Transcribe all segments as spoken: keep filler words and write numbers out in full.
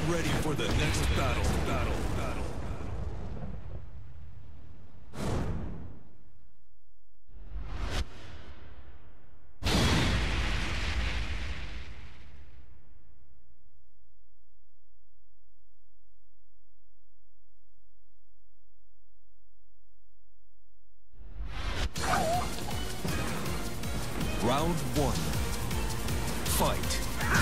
ready for the next battle, battle, battle. Round one. Fight.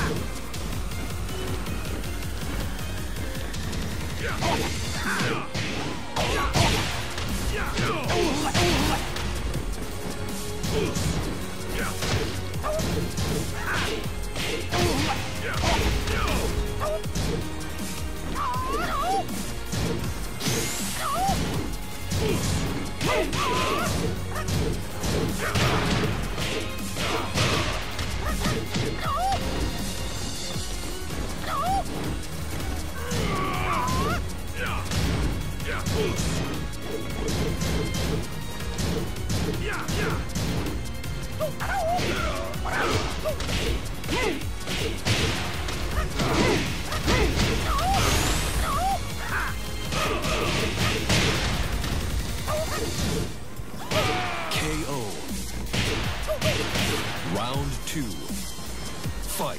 K O. Round two. Fight.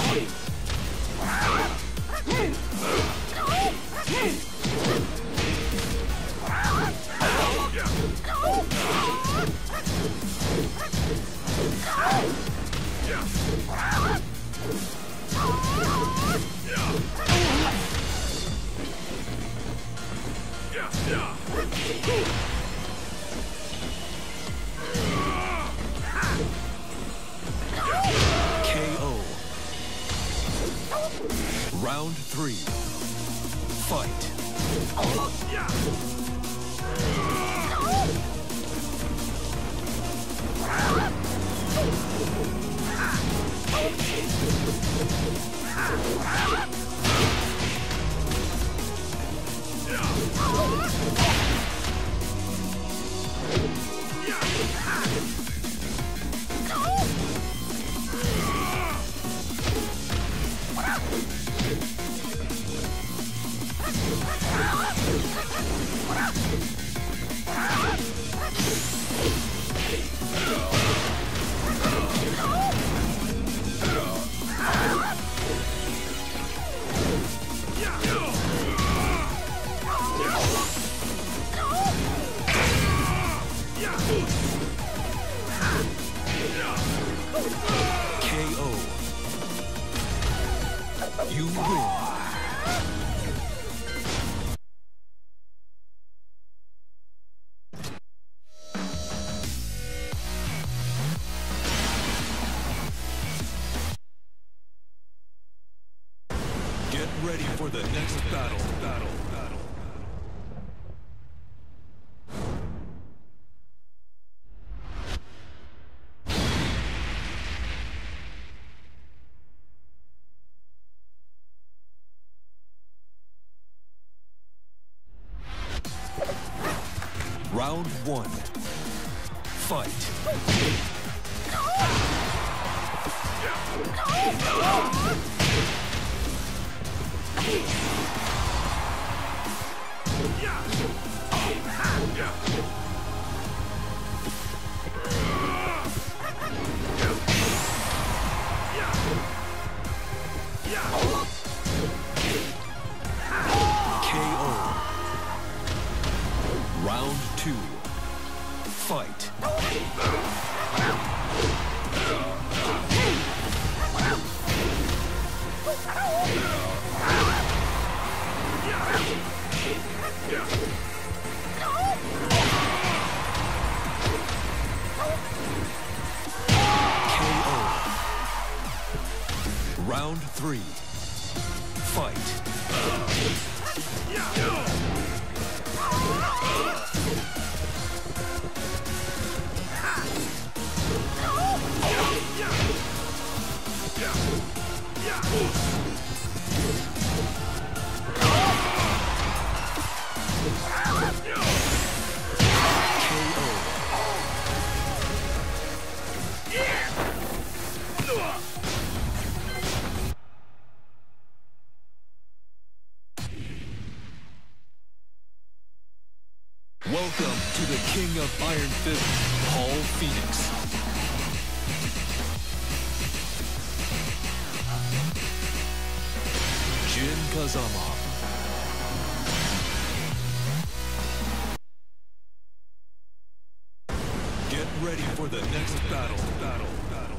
K O. Round three. Fight. K O. You win. Get ready for the next battle, battle, battle. Round one. Fight. K O. Round two. Fight. K O. Round three. Fight. Welcome to the King of Iron Fist, Paul Phoenix. Jin Kazama. Get ready for the next battle. Battle. Battle.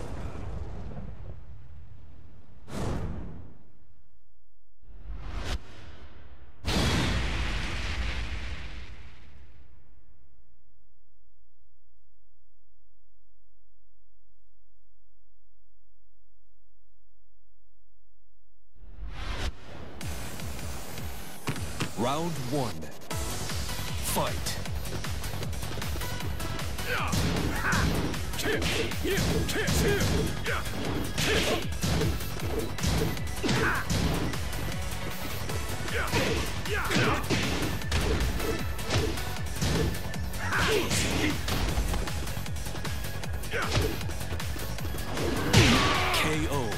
Round one. Fight. K O.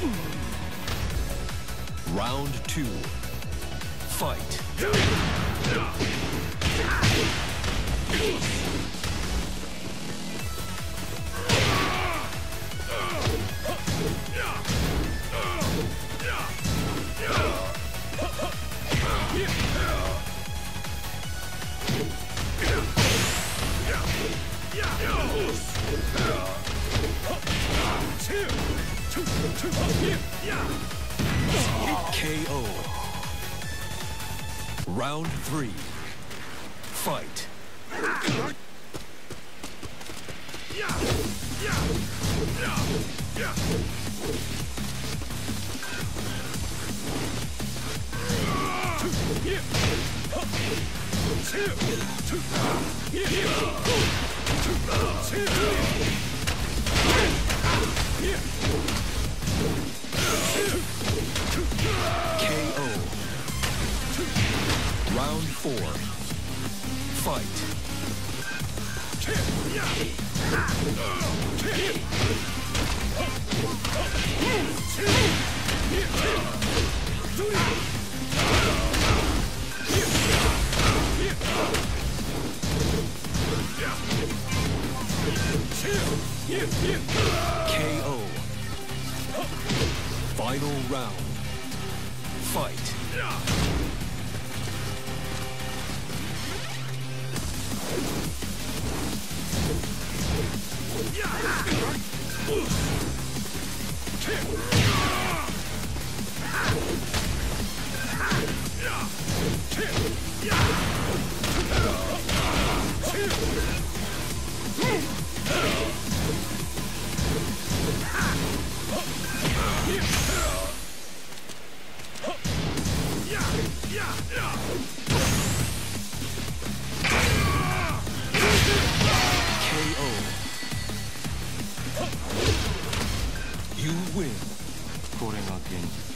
Round two. Fight. K O. Round three. Fight. K O. Round four. Fight. K O. Final round. Fight. K O. You win. これが現実。